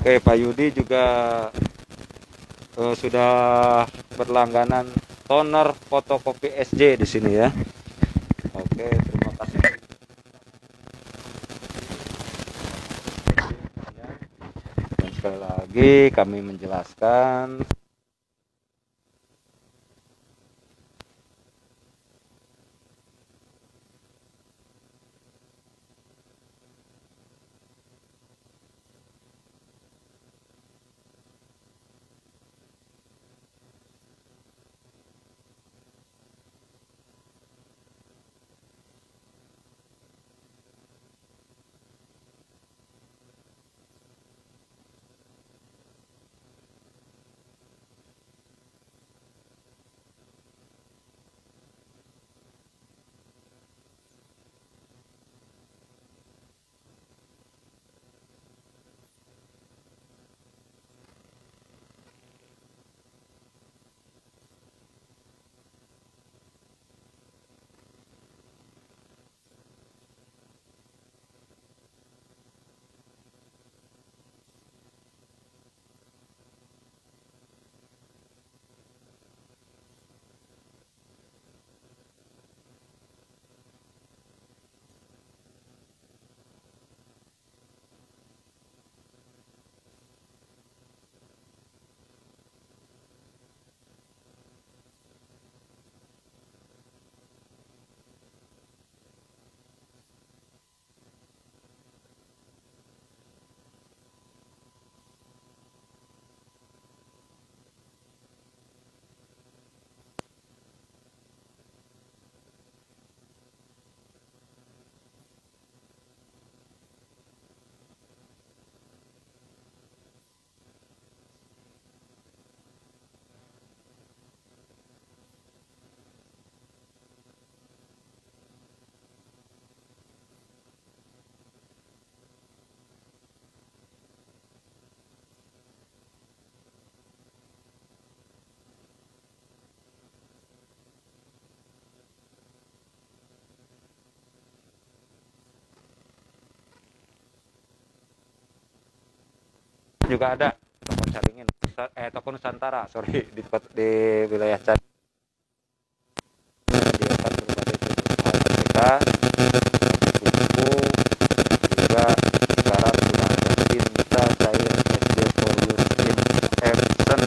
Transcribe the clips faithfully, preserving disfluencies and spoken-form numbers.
Oke, Pak Yudi juga uh, sudah berlangganan toner fotokopi S J di sini ya. Oke, terima kasih. Dan sekali lagi kami menjelaskan juga ada toko Caringin, eh toko Nusantara, sorry, di di wilayah Caringin. Menyediakan berbagai jenis bahan buku, juga sekarang sudah ada tinta cair S J Volume Epson,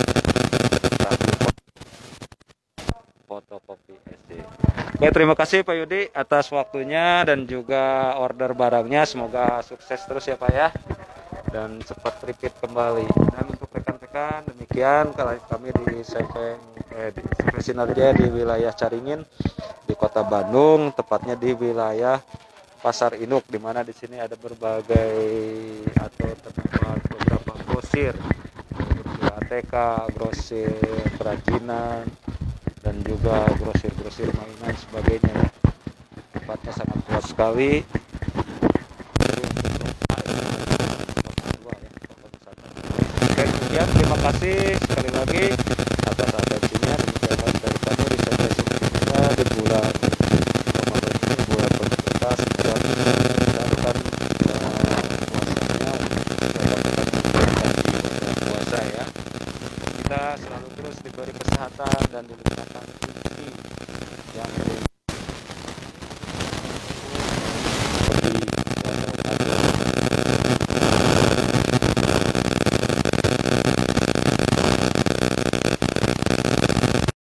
fotokopi S J. Oke, terima kasih Pak Yudi atas waktunya dan juga order barangnya. Semoga sukses terus ya Pak ya, dan cepat repeat kembali. Dan untuk rekan-rekan, demikian kalau kami di Seveng eh, di Sinergia di wilayah Caringin di Kota Bandung, tepatnya di wilayah Pasar Induk, di mana di sini ada berbagai atau terdapat beberapa grosir, grosir A T K, grosir kerajinan, dan juga grosir-grosir mainan sebagainya. Tempatnya sangat luas sekali. Ya, terima kasih sekali lagi atas atensinya. Demikian dari kami di kita di bulan Ramadan ini, bulan berkah, bulan menjalankan puasanya, puasa ya. Kita selalu terus diberi kesehatan dan diberi